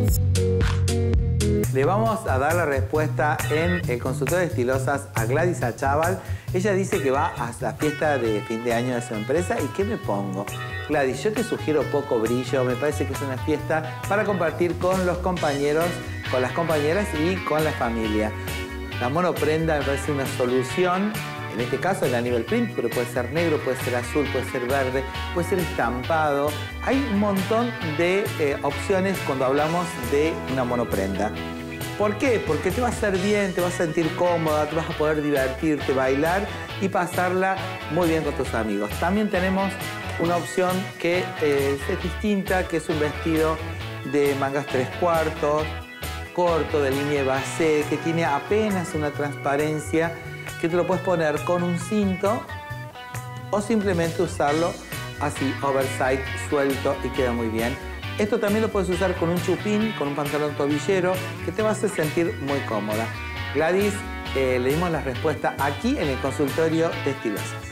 Le vamos a dar la respuesta en el consultorio de estilosas a Gladys Achával. Ella dice que va a la fiesta de fin de año de su empresa. ¿Y qué me pongo? Gladys, yo te sugiero poco brillo. Me parece que es una fiesta para compartir con los compañeros, con las compañeras y con la familia. La monoprenda me parece una solución. En este caso el Aníbal print, pero puede ser negro, puede ser azul, puede ser verde, puede ser estampado. Hay un montón de opciones cuando hablamos de una monoprenda. ¿Por qué? Porque te va a hacer bien, te vas a sentir cómoda, te vas a poder divertirte, bailar y pasarla muy bien con tus amigos. También tenemos una opción que es distinta, que es un vestido de mangas 3/4, corto, de línea basé, que tiene apenas una transparencia, que te lo puedes poner con un cinto o simplemente usarlo así, oversize, suelto y queda muy bien. Esto también lo puedes usar con un chupín, con un pantalón tobillero, que te va a hacer sentir muy cómoda. Gladys, le dimos la respuesta aquí en el consultorio de estilosas.